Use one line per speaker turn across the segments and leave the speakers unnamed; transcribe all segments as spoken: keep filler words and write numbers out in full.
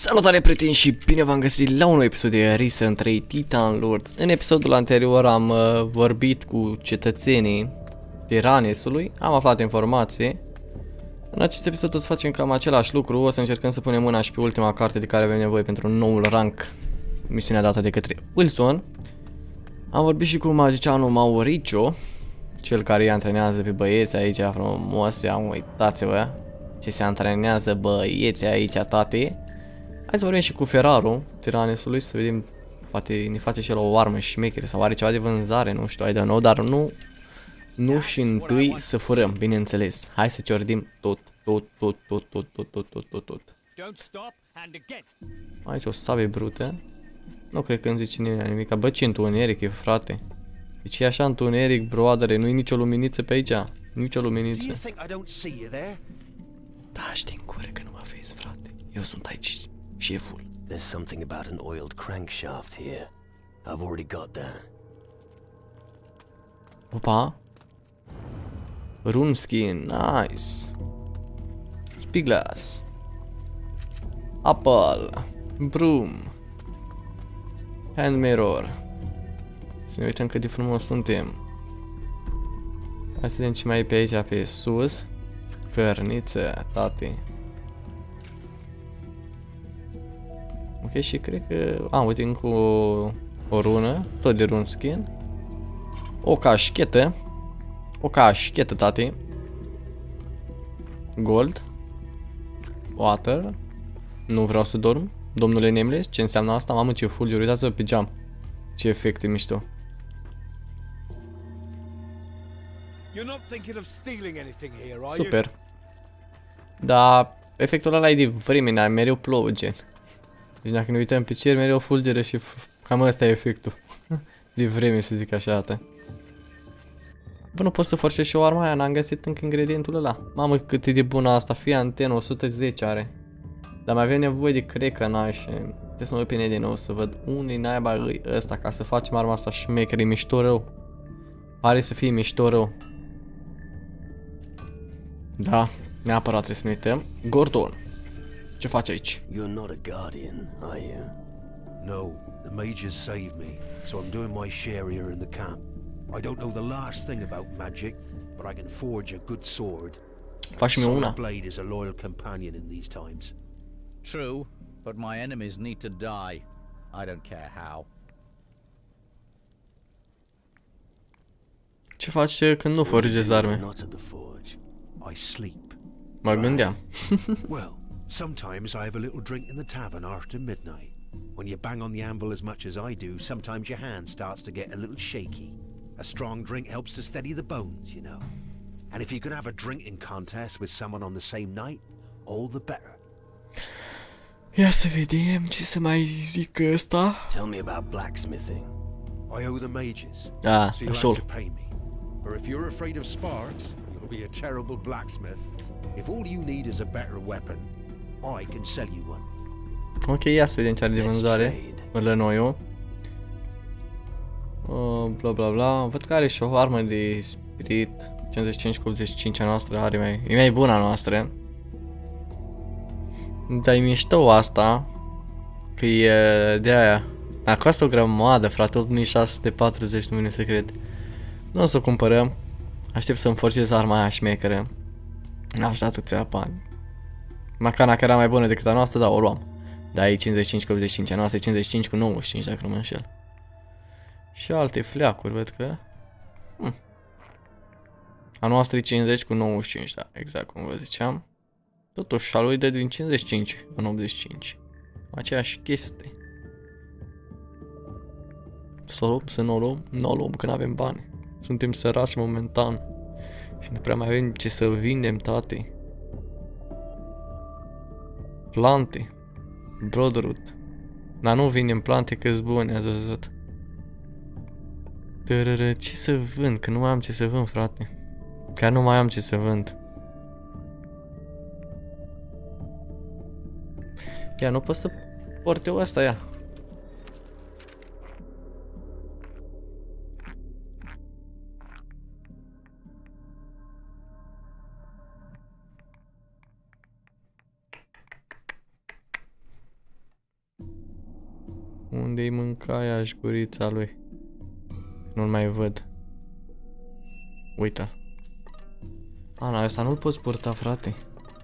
Salutare prieteni și bine v-am găsit la un nou episod de Risen trei Titan Lords. În episodul anterior am uh, vorbit cu cetățenii Tiranesului, am aflat informații. În acest episod o să facem cam același lucru, o să încercăm să punem mâna și pe ultima carte de care avem nevoie pentru noul rank, misiunea dată de către Wilson. Am vorbit și cu magicianul Mauricio, cel care îi antrenează pe băieți aici frumos, ia uitați-vă ce se antrenează băieții aici, tate. Hai să vorbim și cu Ferraro, Tiranesului, să vedem, poate ne face și el o armă șmechere sau are ceva de vânzare, nu știu, I don't know, dar nu, nu și întâi să furăm, bineînțeles. Hai să ciordim tot, tot, tot, tot, tot, tot, tot, tot, tot, tot. Aici o sabie brută. Nu cred că îmi zice nimeni nimic, bă, ce întuneric e, frate. Deci e așa întuneric, broadere, nu-i nicio luminiță pe aici, nicio luminiță. Da, știi în gură că nu mă vezi, frate, eu sunt aici. Șeful.
There's something about an oiled crankshaft here. I've already got that.
Opa. Runeskin, nice. Spyglass. Apple. Broom. Hand mirror. Să ne uităm cât de frumos suntem. Hai să vedem ce mai e pe aici, pe sus. Cărniță, tate. Ok, și cred că... A, uite, încă o, o rună, tot de runeskin. O cașchetă. O cașchetă, tate. Gold. Water. Nu vreau să dorm. Domnule Nameless, ce înseamnă asta? Mamă, ce fulger, uitați-vă pe geam. Ce efecte mișto. Super. Da, efectul ăla e de vreme, mereu plouă, gen. Deci dacă ne uităm pe cer, mereu fulgeră și cam ăsta e efectul. De vreme, să zic așa, ată. Bă, nu pot să forțez și o armă aia, n-am găsit încă ingredientul ăla. Mamă, cât e de bună asta, fie antenă, o sută zece are. Dar mai avem nevoie de crecănaș și trebuie să mă uit pe net din nou să văd unde naiba îi ăsta ca să facem arma asta șmecher, e mișto rău. Pare să fie mișto rău. Da, neapărat trebuie să ne uităm. Gordon. Ce faci aici?
You're not a guardian, are you?
No, the mages saved me, so I'm doing my share here in the camp. I don't know the last thing about magic, but I can forge a good sword.
Faci-mi una.
Blade is a loyal companion in these times.
True, but my enemies need to die. I don't care how.
Ce faci când nu forjezi arme?
Not at the forge.
I sleep.
Mă gândeam.
Well, sometimes I have a little drink in the tavern after midnight. When you bang on the anvil as much as I do, sometimes your hand starts to get a little shaky. A strong drink helps to steady the bones, you know. And if you can have a drinking contest with someone on the same night, all the better.
Ia să vedem ce să mai zic ăsta.
Tell me about blacksmithing.
I owe the mages,
Ah,
so you'll
așa.
have to pay me. Or if you're afraid of sparks, you'll be a terrible blacksmith. If all you need is a better weapon, I can sell you one.
Ok, ia să vedem ce are de vânzare. Mălănoiul. Uh, bla bla bla. Văd că are și o armă de spirit. cincizeci și cinci cu optzeci și cinci a noastră are mai... E mai bună a noastră. Dar e mișto asta. Că e de aia. Dar costă o grămadă, frate. opt mii șase sute patruzeci, nu vine să cred. Nu o să o cumpărăm. Aștept să-mi forțez arma aia șmecheră. N-aș dat ți-a bani. Macana că era mai bună decât a noastră, dar o luam. Da, e cincizeci și cinci cu optzeci și cinci, a noastră e cincizeci și cinci cu nouăzeci și cinci, dacă nu mă înșel. Și alte fleacuri, văd că... Hm. A noastră e cincizeci cu nouăzeci și cinci, da, exact cum vă ziceam. Totuși, a lui dă din cincizeci și cinci în optzeci și cinci. Aceeași chestie. Să o luăm, să nu o luăm, nu o luăm, că n-avem bani. Suntem săraci momentan. Și nu prea mai avem ce să vindem, tate. Plante. Broadroot. Dar nu vindem plante că-s bune, ați văzut. Tărără, ce să vând? Că nu mai am ce să vând, frate. Chiar nu mai am ce să vând. Ia, nu pot să port eu asta, ia. Unde-i mâncaia-și gurița lui? Nu-l mai văd. Uite-l. Ana, ăsta nu-l poți purta, frate.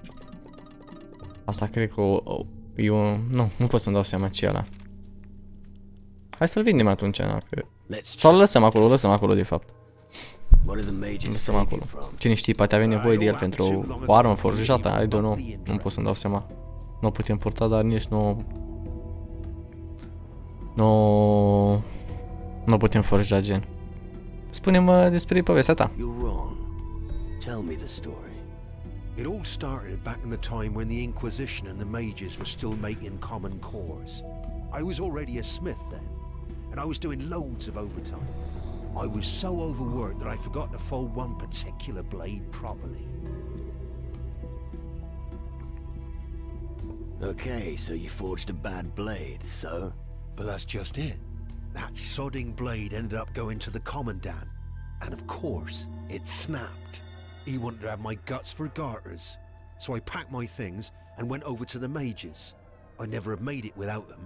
Asta cred că o, o, e o... Nu, nu pot să-mi dau seama ce e ăla. Hai să-l vindem atunci, dacă... Sau îl lăsăm acolo, îl lăsăm acolo de fapt. Îl lăsăm acolo. Cine știe, poate avea nevoie de el pentru o armă forjată, I don't know. Nu pot să-mi dau seama. Nu putem purta, dar nici nu... Nu... Nu putem forja, gen. Spune-mă despre povestea ta.
Tell me the story.
It all started back in the time when the Inquisition and the mages were still making common cores. I was already a smith then, and I was doing loads of overtime. I was so overworked that I forgot to fold one particular blade properly.
Okay, so you forged a bad blade, so?
But that's just it. That sodding blade ended up going to the Commandant, and of course, it snapped. He wanted to have my guts for garters, so I packed my things and went over to the mages. I'd never have made it without them.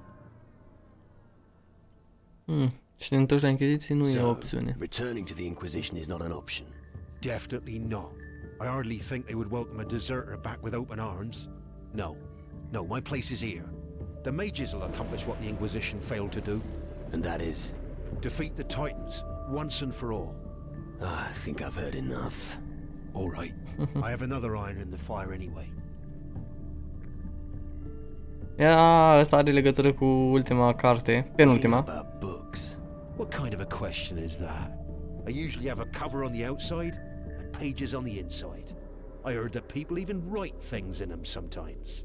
Hmm. Și ne întorci la Inquisiție nu e o
So,
opțiune.
returning to the Inquisition is not an option.
Definitely not. I hardly think they would welcome a deserter back with open arms. No. No, my place is here. The mages will accomplish what the Inquisition failed to do.
And that is?
Defeat the Titans, once and for all.
Ah, I think I've heard enough.
All right. I have another iron in the fire anyway.
Ia, ăsta are legătură cu ultima carte, penultima.
About books.
What kind of a question is that? I usually have a cover on the outside and pages on the inside. I heard that people even write things in them sometimes.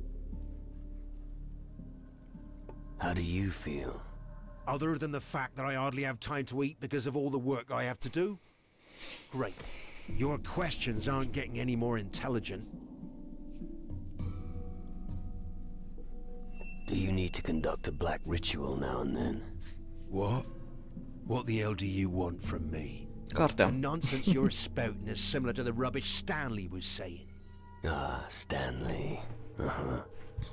How do you feel?
Other than the fact that I hardly have time to eat because of all the work I have to do? Great. Your questions aren't getting any more intelligent.
Do you need to conduct a black ritual now and then?
What? What the hell do you want from me?
Cartea.
The nonsense you're spouting is similar to the rubbish Stanley was saying.
Ah, Stanley. Uh-huh.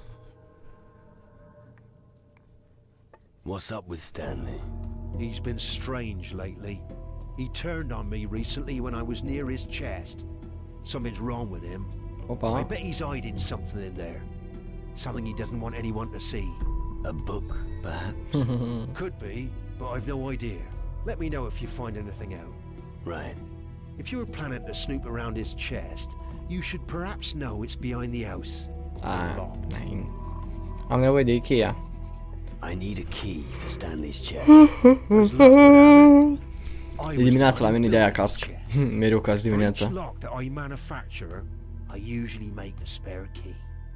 What's up with Stanley?
He's been strange lately. He turned on me recently when I was near his chest. Something's wrong with him.
Opa.
I bet he's hiding something in there. Something he doesn't want anyone to see.
A book, perhaps?
Could be, but I've no idea. Let me know if you find anything out.
Right.
If you were planning to snoop around his chest, you should perhaps know it's behind the house.
Ah,
Locked.
nein. Am nevoie de Ikea.
I need a key for Stanley's chest.
As luck would have it, I
E
was
dimineața la
the one
mine
who
de aia
built
casc.
this chest.
Mereu caz
For each
dimineața.
lock that I manufacture, I usually make a spare key.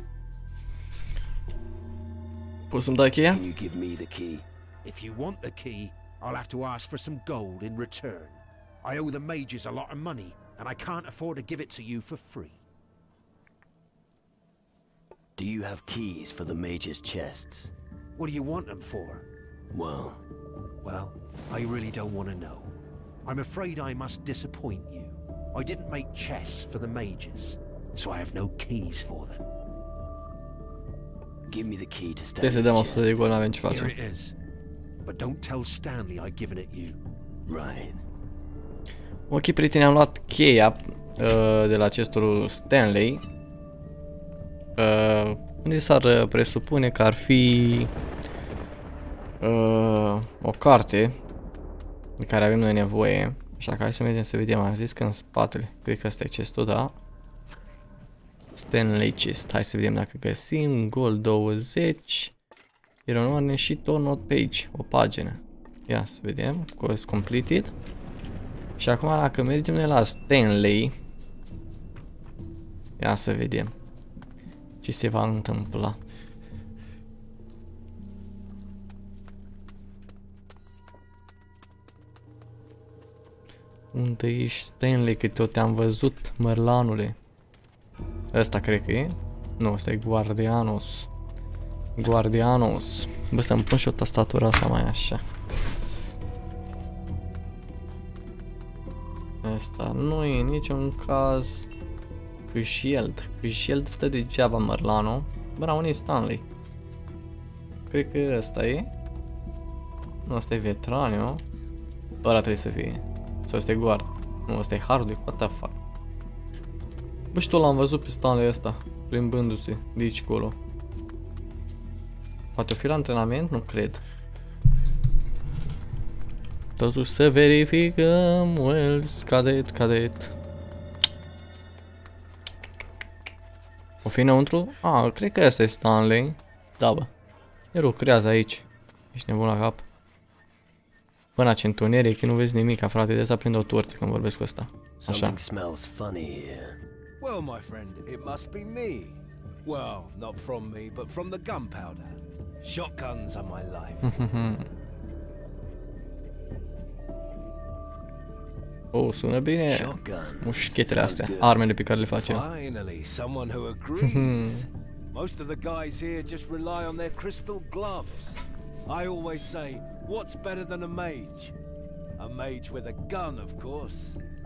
Poți să-mi dai cheia?
Can you give me the key?
If you want the key, I'll have to ask for some gold in return. I owe the mages a lot of money, and I can't afford to give it to you for free.
Do you have keys for the mage's chests?
What do you want them for?
Well,
Well, I really don't want to know. I'm afraid I must disappoint you. I didn't make chests for the mages, so I have no keys for them.
give me the key to
Trebuie să
Stanley's
dăm o sută de
chest.
gol, n-avem ce
Here
facem.
it is. But don't tell Stanley I've given it you.
Right.
Ok, prieteni, am luat cheia uh, de la chestul Stanley. Uh, unde s-ar uh, presupune că ar fi uh, o carte de care avem noi nevoie. Așa că hai să mergem să vedem. Am zis că în spatele, cred că asta e chestul, da? Stanley chest. Hai să vedem dacă găsim. Gold douăzeci. Iron și tot not page. O pagină. Ia să vedem. Quest completed. Și acum dacă mergem noi la Stanley. Ia să vedem ce se va întâmpla. Unde ești, Stanley, că tot te-am văzut, mărlanule. Ăsta cred că e. Nu, ăsta e Guardianos. Guardianos. Bă, să-mi pun și o tastatură asta mai așa. Asta nu e niciun caz. Câșield. Câșield stă degeaba, mărlano. Bă, unde e Stanley? Cred că ăsta e. Nu, ăsta e Vetraniu. Ăla trebuie să fie. Sau ăsta e guard. Nu, ăsta e Hardwick, what the fuck. Bă, și tu l-am văzut pe Stanley ăsta, plimbându-se de aici colo. Poate o fi la antrenament? Nu cred. Totuși să verificăm. Wells, cadet, cadet. O fi înăuntru? Ah, cred că ăsta e Stanley. Da, bă. El lucrează aici. Ești nebun la cap. Până la centoneric, nu vezi nimic, frate. De să aprind o torță când vorbesc cu ăsta. Așa.
Something smells funny here.
Well, my friend, it must be me. Well, not from me, but from the gunpowder. Shotguns are my life.
Oh, sună bine.
Shotgun.
Mușchetele astea, armele pe care le face.
Finally, someone who agrees. Most of the guys here just rely on their crystal gloves. I always say, what's better than a mage? A mage with a gun, of course.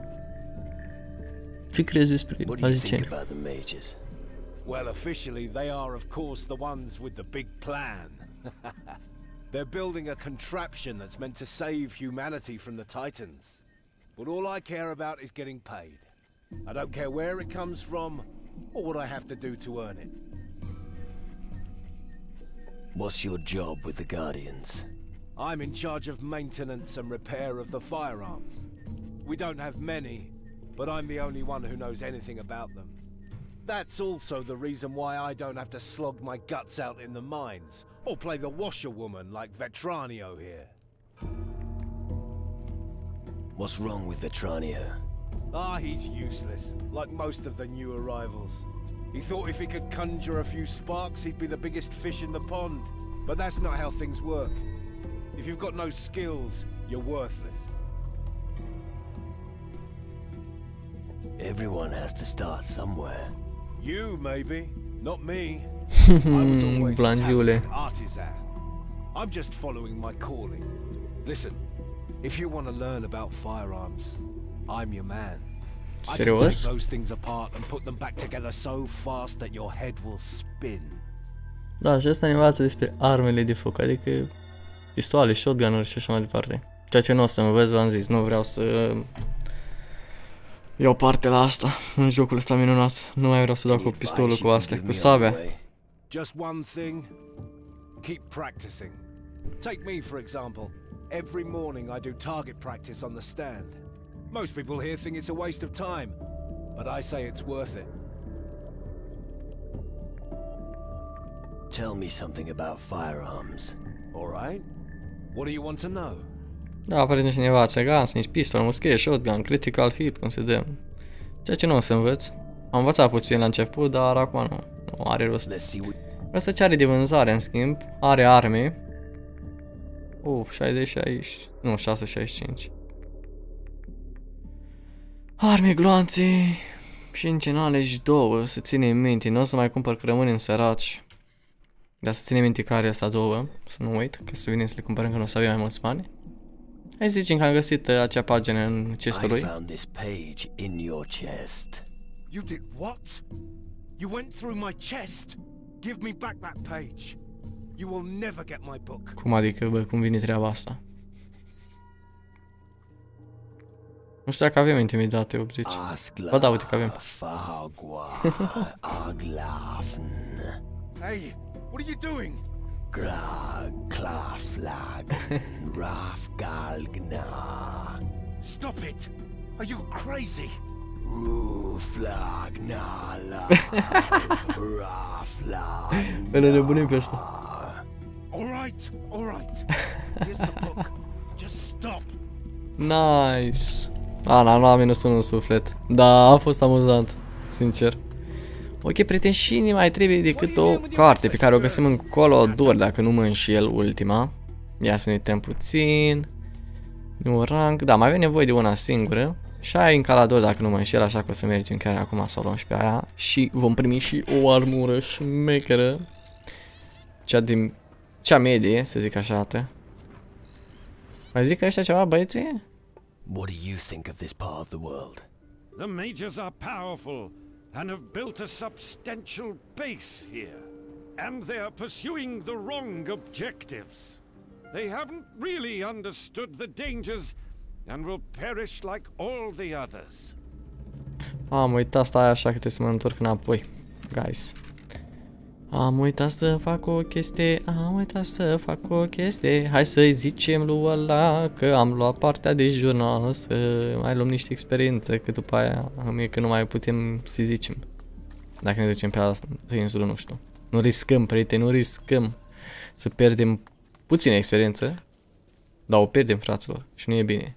Ce crezi despre
What do you think
aziceni?
about the mages?
Well, officially, they are, of course, the ones with the big plan. They're building a contraption that's meant to save humanity from the Titans. But all I care about is getting paid. I don't care where it comes from, or what I have to do to earn it.
What's your job with the Guardians?
I'm in charge of maintenance and repair of the firearms. We don't have many, but I'm the only one who knows anything about them. That's also the reason why I don't have to slog my guts out in the mines, or play the washerwoman like Vetranio here.
What's wrong with Vetranio?
Ah, he's useless, like most of the new arrivals. He thought if he could conjure a few sparks, he'd be the biggest fish in the pond. But that's not how things work. If you've got no skills, you're worthless.
Everyone has to start somewhere.
You, maybe. Not me. I was always a talented artisan. I'm just following my calling. Listen, if you want to learn about firearms, I'm your man. I can take
Serios?
those things apart and put them back together so fast that your head will spin.
Da, și asta ne învață despre armele de foc, adică pistoale, shotgun-uri și așa mai departe. Ceea ce nu o să învăț, v-am zis, nu vreau să iau parte la asta în jocul ăsta minunat. Nu mai vreau să dau cu pistolul cu astea, cu sabia.
Just one thing, keep practicing. Take me, for example. Every morning I do target practice on the stand. Most people here think it's a waste of time, but I say it's worth it.
Tell me something about firearms.
All right. What do you want to know?
Da, aparent și ne învață gunsmith, pistol, muschet, shotgun, critical hit, cum se dă. Ceea ce nu o să învăț. Am învățat puțin la început, dar acum nu. Nu are rost.
Let's see what...
Asta ce are de vânzare, în schimb, are arme. Uf, șaizeci șaizeci, nu, șase șaizeci și cinci. Arme, gloanțe și încenale și două, să ține în minte, nu o să mai cumpăr că rămânem săraci. Dar să ține minte că are asta două, să nu uit, că să venim să le cumpărăm că nu o să avem mai mulți bani. Hai să zicem că am găsit uh, acea pagină în chestul lui.
I found this page in your chest.
You did what? You went through my chest? Give me back that page. You will never get my book.
Cum adică, bă, cum vine treaba asta? Nu știu dacă avem intimidate, opzici. Ba da, uite că avem.
Hey, what are you doing?
Grag, klaflag, rafgalgna.
Stop it! Are you crazy?
Ruflagnala, raflag.
Ele nebunim pe asta.
All right, all right. Here's the book. Just stop.
Nice. A, n-am luat minus unu în suflet. Da, a fost amuzant, sincer. Ok, prieteni, și nu mai trebuie decât o carte pe care o găsim în Colodor, dacă nu mă înșel, ultima. Ia să ne uităm puțin. Nu rank, da, mai avem nevoie de una singură. Și aia e în Calador, dacă nu mă înșel, așa că o să mergem chiar acum să o luăm și pe aia. Și vom primi și o armură șmecheră. Cea din... cea medie, să zic așa, atât. Mai zic ăștia ceva, băieții?
What do you think of this part of the world?
The mages are powerful and have built a substantial base here. And they are pursuing the wrong objectives. They haven't really understood the dangers and will perish like all the others.
Am uitat, stai așa că trebuie să mă întorc înapoi. Guys. Am uitat să fac o chestie, am uitat să fac o chestie. Hai să-i zicem lui ăla că am luat partea de jurnal, să mai luăm niște experiență, că după aia mie că nu mai putem să zicem. Dacă ne ducem pe asta, pe insulă, nu știu. Nu riscăm, prieteni, nu riscăm să pierdem puțină experiență, dar o pierdem, fraților, și nu e bine.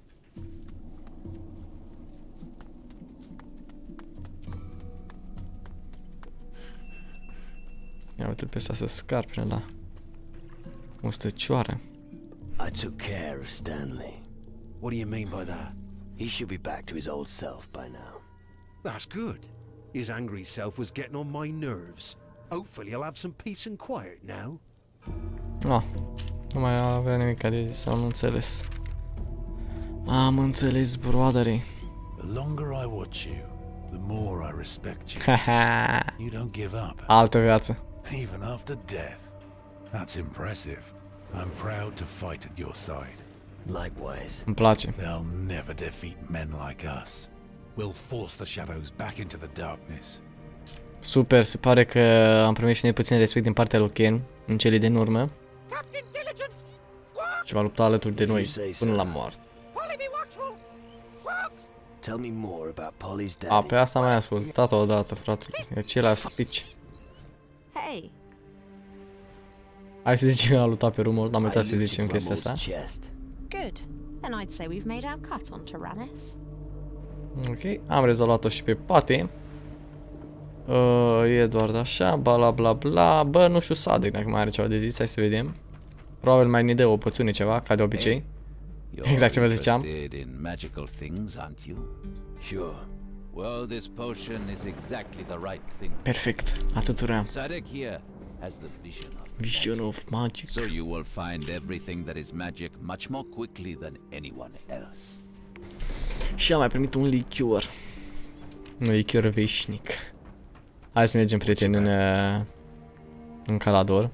Ia uite-l pe ăsta să scar până la o stăcioară.
I took care of Stanley.
What do you mean by that?
He should be back to his old self by now.
That's good. His angry self was getting on my nerves. Hopefully he'll have some peace and quiet now.
Ah, nu mai avea nimic de zis, am înțeles. Am înțeles, broadere.
The longer I watch you, the more I respect you.
Haha.
You don't give up,
Altă viață.
even after death. That's impressive. I'm proud to fight at your side.
Likewise.
Îmi place.
They'll never defeat men like us. We'll force the shadows back into the darkness.
Super, se pare că am primit și noi puțin respect din partea lui Ken în cele din urmă. Și va lupta alături de noi până la moarte.
Tell me more about Polly's daddy.
A, pe asta am mai ascultat odată, frate. E același speech.
Hey.
Hai să zicem că a luptat pe rumul, n-am uitat
I
să
looked
zicem
in
chestia
Grummel's
asta.
chest.
Good. Then I'd say we've made our cut on Tyrannus.
Ok, am rezolvat-o și pe Patty. Uh, e doar de așa, bla bla bla. Bă, nu știu Sadek dacă mai are ceva de zis, hai să vedem. Probabil mai ne dă o poțiune ceva, ca de obicei. Exact ce vă ziceam.
Interested in magical things, aren't you?
Sure.
Well, this potion is exactly the right thing.
Perfect, atât vreau.
Sadek here has the vision of
Vision of magic.
So you will find everything that is magic much more quickly than anyone else.
Și am mai primit un lichior. Un lichior veșnic. Hai să mergem, prieteni, în, uh, în Calador.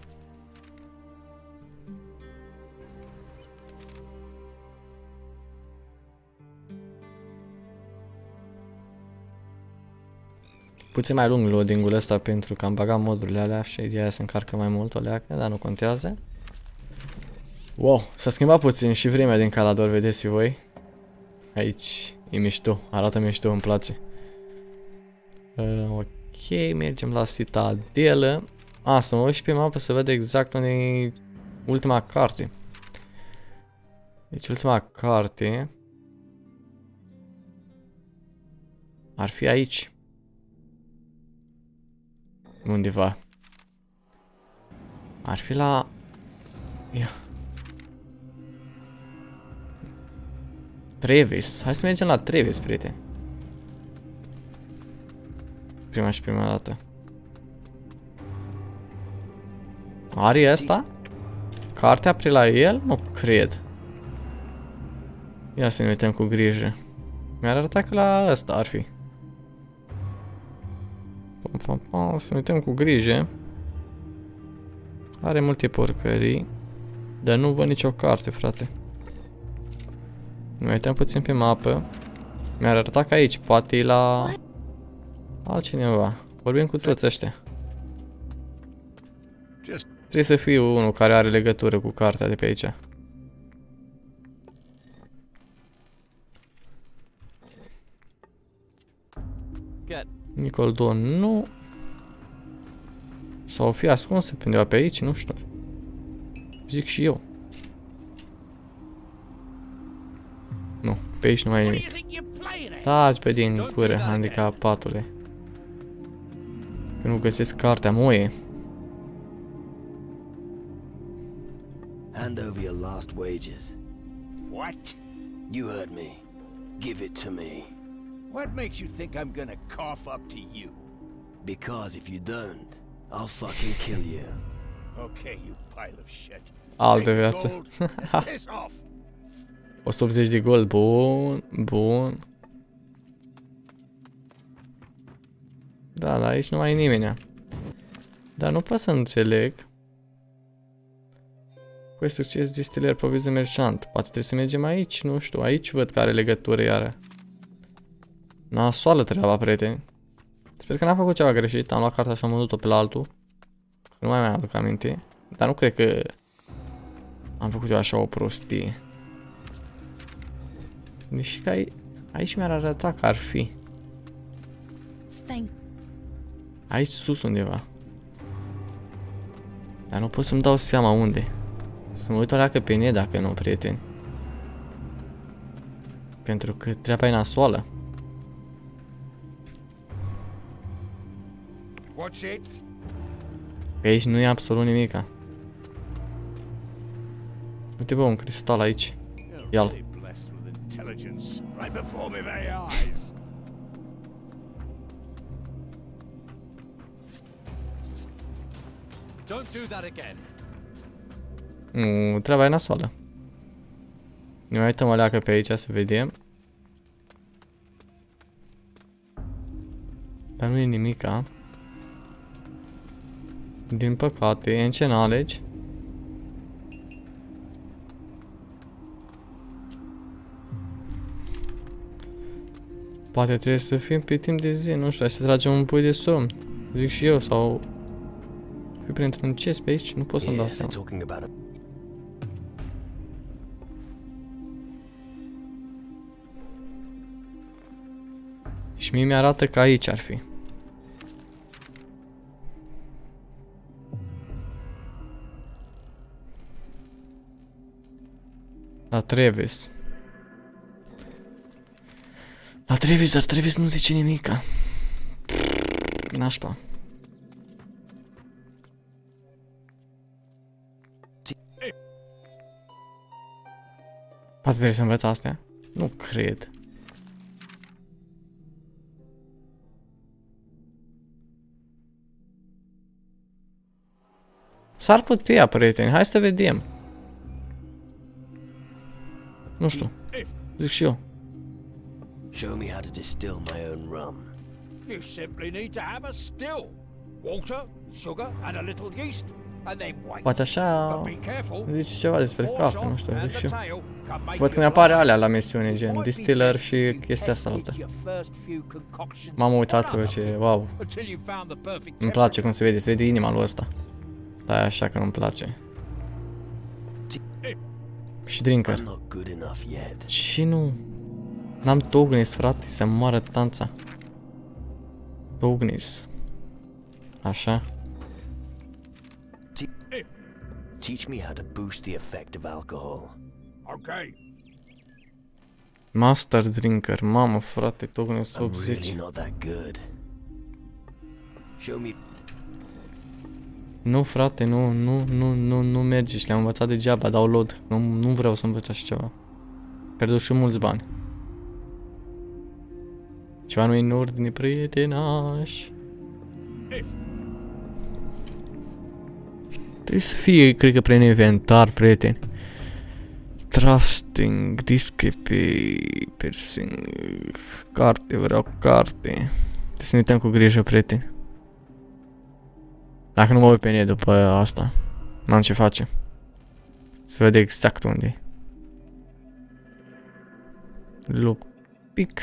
Puțin mai lung loading-ul ăsta pentru că am bagat modurile alea și de aia se încarcă mai mult o leacă, dar nu contează. Wow, s-a schimbat puțin și vremea din Calador, vedeți voi. Aici e mișto, arată mișto, îmi place. Uh, ok, mergem la Citadelă. A, să mă uit și pe mapă să văd exact unde e ultima carte. Deci ultima carte ar fi aici. Undeva. Ar fi la... Ia. Trevis. Hai să mergem la Trevis, prieteni. Prima și prima dată. Are asta? Cartea pre la el? Nu cred. Ia să ne uităm cu grijă. Mi-ar arăta că la ăsta ar fi. Pum, pum, pum. Să ne uităm cu grijă. Are multe porcării. Dar nu văd nicio carte, frate. Ne uităm puțin pe mapă. Mi-ar arăta că aici, poate e la... altcineva. Vorbim cu toți ăștia. Trebuie să fie unul care are legătură cu cartea de pe aici. Nicol Don, nu. Sau fi ascunsă pe undeva pe aici, nu știu. Zic și eu. Nu, pe aici nu mai e nimic. Taci pe din gură, handicapatule. Că nu găsesc cartea moie.
Hand over your last wages.
What?
You heard me. Give it to me.
What makes you think I'm gonna cough up to you?
Because if you don't, I'll fucking kill you.
Okay, you pile of shit.
Altă
Take the
viață.
gold and piss off.
o sută optzeci de gold, bun, bun. Da, dar aici nu mai e nimeni. Dar nu pot să înțeleg. Cu succes distiler provizie merchant. Poate trebuie să mergem aici, nu știu. Aici văd că are legătură iară. Nasoală treaba, prieteni. Sper că n-am făcut ceva greșit. Am luat cartea și am vândut-o pe la altul. Nu mai mi-aduc aminte. Dar nu cred că am făcut eu așa o prostie. Deși că ai... aici mi-ar arăta că ar fi. Aici sus undeva. Dar nu pot să-mi dau seama unde. Să mă uit o leacă pe net dacă nu, prieteni. Pentru că treaba e nasoală. Că aici nu e absolut nimica. Uite bă, un cristal aici. Ia-l. Nu, treaba e nasoală. Ne mai uităm o leacă pe aici să vedem. Dar nu e nimica. Din păcate, în ce knowledge. Poate trebuie să fim pe timp de zi, nu știu, hai să tragem un pui de somn. Zic și eu, sau... fi printr-un chest pe aici, nu pot să-mi dau seama. Și mie mi-arată că aici ar fi. La Travis. La Travis, dar Travis nu zice nimica. Nașpa. Poate trebuie să învăț astea? Nu cred. S-ar putea, prieteni, hai să vedem. Nu știu. Zic și eu.
Show me how to distill my own rum.
You simply need to have a still. Water, sugar and a little yeast. And then wait.
Poate așa
But be careful.
zice ceva despre cafe, nu știu, zic și eu. Văd că mi-apare alea la misiune, gen distiller și chestia asta altă. Mamă, uitați-vă ce, wow. Îmi place cum se vede, se vede inima lui ăsta. Stai așa că nu-mi place. Și drinker. Și nu... N-am Tognis, frate, să moară tanța. Tognis. Așa.
Teach me how to boost the effect of alcohol.
Okay.
Master drinker, mamă, frate, Tognis
I'm
optzeci.
really not that good. Show me.
Nu, frate, nu, nu, nu, nu, nu merge și le-am învățat degeaba, download. Nu, nu vreau să învăț așa ceva. Pierdut și mulți bani. Ceva nu e în ordine, prietenaș. Trebuie să fie, cred că, prin inventar, prieteni. Trusting, discape, piercing, carte, vreau carte. Trebuie să ne uităm cu grijă, prieteni. Dacă nu mă uit pe net după asta, n-am ce face. Să vede exact unde e. Look, pic.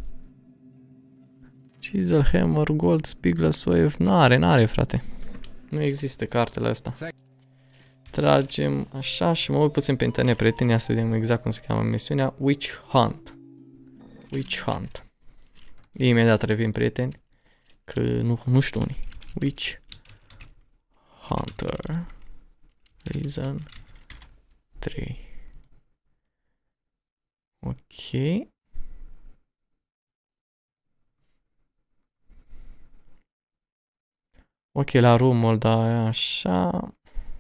Chisel, Hammer, Gold, Spiglass, Wave. N-are, n-are, frate. Nu există cartele astea. Tragem așa și mă uit puțin pe internet, prieteni, să vedem exact cum se cheamă misiunea. Witch Hunt. Witch Hunt. Imediat revin, prieteni, că nu, nu știu unii. Witch Hunter. Reason trei. Ok. Ok, la rumul, da, așa.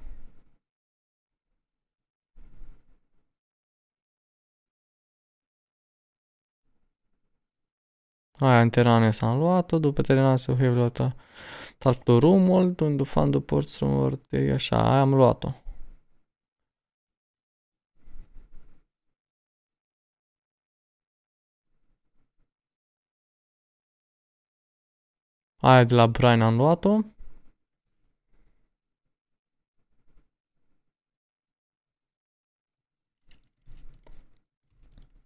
Aia, în terane s-am luat-o, după terane s-o hei luat-o. Taltul rumul, unde fan de porți rumor, așa, aia am luat-o. Aia de la Brian am luat-o.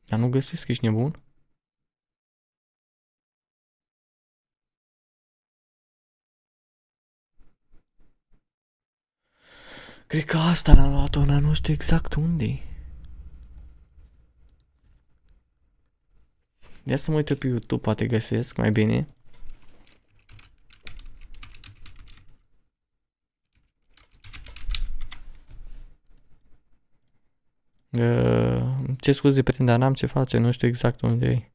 Dar nu găsesc, ești nebun? Cred că asta l-am luat-o, dar nu știu exact unde. Ia să mă uit pe YouTube, poate găsesc mai bine. Uh, ce scuze, prieten, dar n-am ce face, nu știu exact unde e.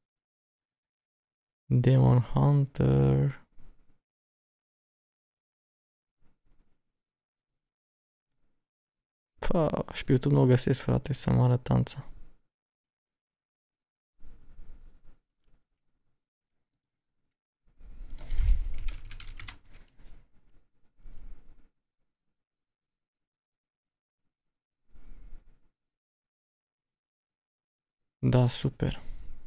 Demon Hunter. Pă, și pe YouTube nu o găsesc, frate, să mă arăt tanța. Da, super.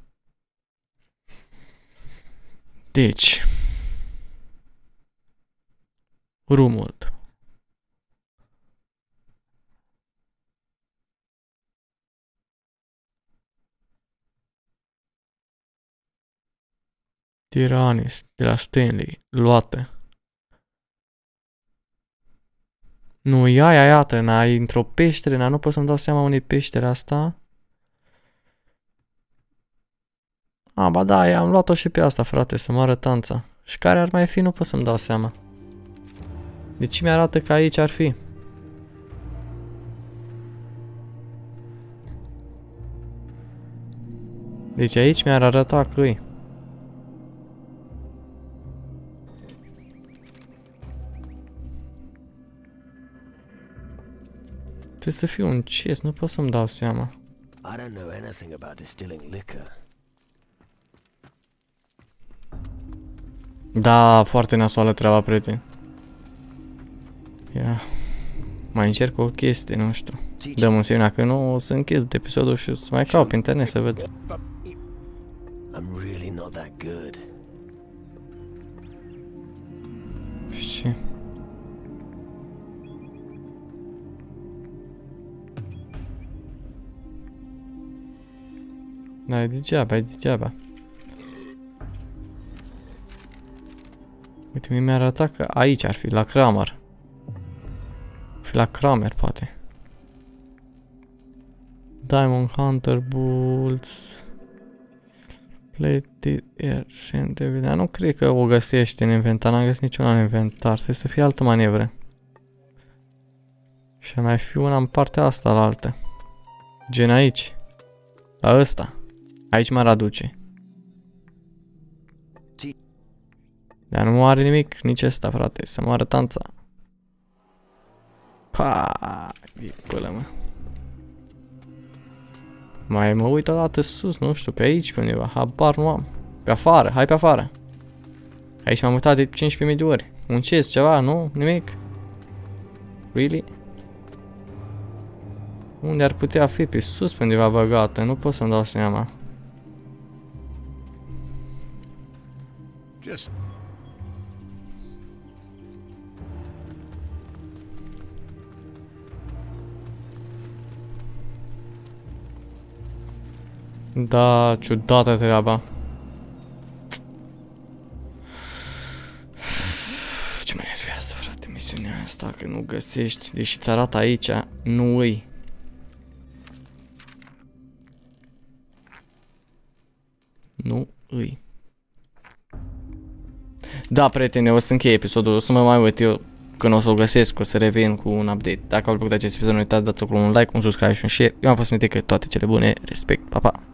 Deci. Rumult. Tiranis de la Stanley. Luată. Nu, ia, ia, iată, n-ai într-o peștere, n nu pot să-mi dau seama unde e peștera asta. A, ba da, am luat-o și pe asta, frate, să mă arăt tanța. Și care ar mai fi, nu pot să-mi dau seama. Deci mi arată că aici ar fi. Deci aici mi-ar arăta că e. Trebuie să fie un chest, nu pot să-mi dau seama.
I don't know anything about distilling liquor.
Da, foarte nasoală treaba, prieten. Ia. Mai încerc o chestie, nu știu. Dăm un semn, că nu o să închid episodul și o să mai caut pe internet să văd.
I'm really not that good.
Și Da, e degeaba, e degeaba. Uite, mi-a arătat că aici ar fi, la Kramer. Fi la Kramer, poate. Diamond Hunter, Bulls. Plated Air Center. Dar nu cred că o găsești în inventar, n-am găsit niciuna în inventar. Trebuie să fie altă manevră. Și mai fi una în partea asta, la altă. Gen aici. La ăsta. Aici m-ar aduce. Dar nu are nimic, nici ăsta, frate, să moară tanța. Paaaa, e până, mă. Mai mă uit o dată sus, nu știu, pe aici, pe undeva, habar nu am. Pe afară, hai pe afară. Aici m-am uitat de cincisprezece mii de ori. Un chest, ceva, nu? Nimic? Really? Unde ar putea fi? Pe sus, pe undeva băgată, nu pot să-mi dau seama.
Just
Da, ciudată treaba. Ce mai nervează, frate, misiunea asta, că nu găsești, deși ți arată aici, nu îi. Nu îi. Da, prietene, o să închei episodul, o să mă mai uit eu când o să o găsesc, o să revin cu un update. Dacă v-a plăcut acest episod, nu uitați, dați acolo un like, un subscribe și un share. Eu am fost Mitecă, toate cele bune, respect, pa, pa!